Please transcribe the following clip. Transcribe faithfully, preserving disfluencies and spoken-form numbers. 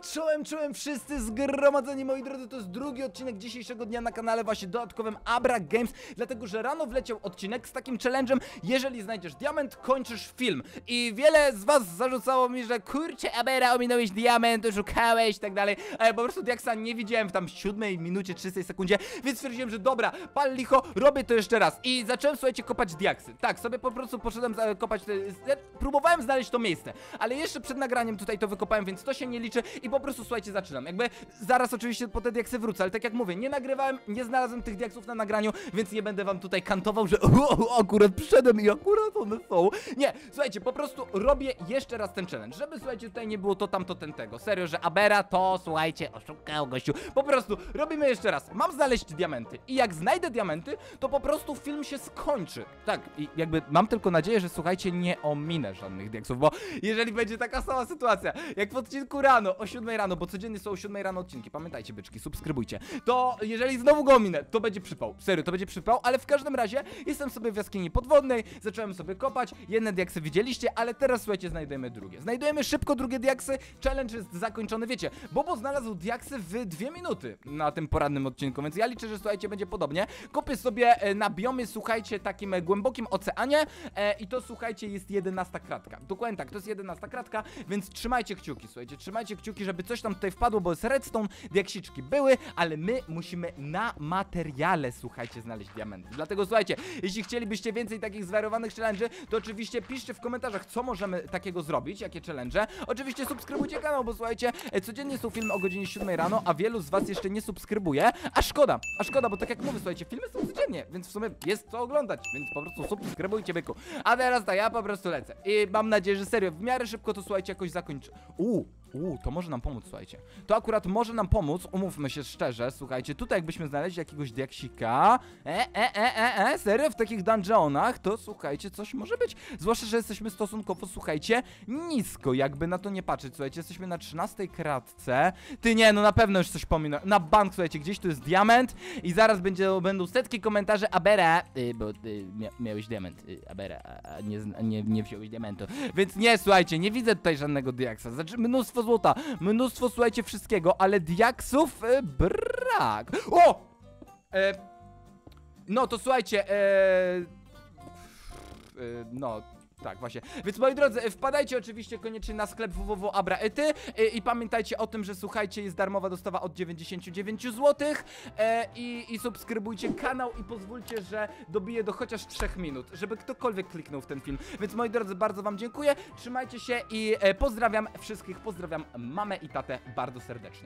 Czołem, czołem wszyscy zgromadzeni, moi drodzy, to jest drugi odcinek dzisiejszego dnia na kanale właśnie dodatkowym Abra Games, dlatego, że rano wleciał odcinek z takim challenge'em: jeżeli znajdziesz diament, kończysz film. I wiele z was zarzucało mi, że kurczę, Abera, ominąłeś diament, szukałeś i tak dalej, a ja po prostu diaksa nie widziałem w tam siódmej minucie, trzystej sekundzie, więc stwierdziłem, że dobra, pal licho, robię to jeszcze raz. I zacząłem, słuchajcie, kopać diaksy. Tak, sobie po prostu poszedłem za- kopać, te, próbowałem znaleźć to miejsce, ale jeszcze przed nagraniem tutaj to wykopałem, więc to się nie liczy i po prostu, słuchajcie, zaczynam. Jakby zaraz oczywiście po te diaksy wrócę, ale tak jak mówię, nie nagrywałem, nie znalazłem tych diaksów na nagraniu, więc nie będę wam tutaj kantował, że o, o, akurat przyszedłem i akurat one są. Nie, słuchajcie, po prostu robię jeszcze raz ten challenge, żeby, słuchajcie, tutaj nie było to tamto ten tego. Serio, że Abera to, słuchajcie, oszukał gościu. Po prostu robimy jeszcze raz. Mam znaleźć diamenty i jak znajdę diamenty, to po prostu film się skończy. Tak, i jakby mam tylko nadzieję, że, słuchajcie, nie ominę żadnych diaksów, bo jeżeli będzie taka sama sytuacja, jak w odcinku rano, o siódmej rano, bo codziennie są o siódmej rano odcinki, pamiętajcie, byczki, subskrybujcie, to jeżeli znowu go ominę, to będzie przypał. Serio, to będzie przypał, ale w każdym razie jestem sobie w jaskini podwodnej, zacząłem sobie kopać, jedne diaksy widzieliście, ale teraz, słuchajcie, znajdujemy drugie. Znajdujemy szybko drugie diaksy, challenge jest zakończony, wiecie, Bobo znalazł diaksy w dwie minuty na tym porannym odcinku, więc ja liczę, że, słuchajcie, będzie podobnie. Kopię sobie e, na biomie, słuchajcie, takim e, głębokim oceanie e, i to, słuchajcie, jest jedenasta kratka. Dokładnie tak, to jest jedenasta kratka, więc trzymajcie kciuki, słuchajcie, trzymajcie kciuki, żeby coś tam tutaj wpadło, bo jest redstone, diaksiczki były, ale my musimy na materiale, słuchajcie, znaleźć diamenty. Dlatego, słuchajcie, jeśli chcielibyście więcej takich zwariowanych challenge'y, to oczywiście piszcie w komentarzach, co możemy takiego zrobić, jakie challenge. Oczywiście subskrybujcie kanał, bo, słuchajcie, codziennie są filmy o godzinie siódmej rano, a wielu z was jeszcze nie subskrybuje, a szkoda, a szkoda, bo tak jak mówię, słuchajcie, filmy są codziennie, więc w sumie jest co oglądać, więc po prostu subskrybujcie, byku. A teraz tak, ja po prostu lecę i mam nadzieję, że serio, w miarę szybko to, słuchajcie, jakoś zakończę. Uuu, uuu, to może nam pomóc, słuchajcie. To akurat może nam pomóc, umówmy się szczerze, słuchajcie, tutaj jakbyśmy znaleźli jakiegoś diaksika, e, e, e, e, e, serio, w takich dungeonach, to, słuchajcie, coś może być, zwłaszcza, że jesteśmy stosunkowo, słuchajcie, nisko, jakby na to nie patrzeć, słuchajcie, jesteśmy na trzynastej kratce, ty nie, no na pewno już coś pominąłem, na bank, słuchajcie, gdzieś tu jest diament i zaraz będzie, będą setki komentarzy: Abera, y, bo y, mia, miałeś diament, y, Abera, a nie, nie, nie wziąłeś diamentu, więc nie, słuchajcie, nie widzę tutaj żadnego diaksa, znaczy mnóstwo złota, mnóstwo, słuchajcie, wszystkiego, ale diaksów y, brak. O! E, no to słuchajcie, e, e, no tak, właśnie. Więc, moi drodzy, wpadajcie oczywiście koniecznie na sklep w w w kropka abraety i, i pamiętajcie o tym, że, słuchajcie, jest darmowa dostawa od dziewięćdziesięciu dziewięciu złotych e, i, i subskrybujcie kanał i pozwólcie, że dobiję do chociaż trzech minut, żeby ktokolwiek kliknął w ten film. Więc, moi drodzy, bardzo wam dziękuję, trzymajcie się i e, pozdrawiam wszystkich, pozdrawiam mamę i tatę bardzo serdecznie.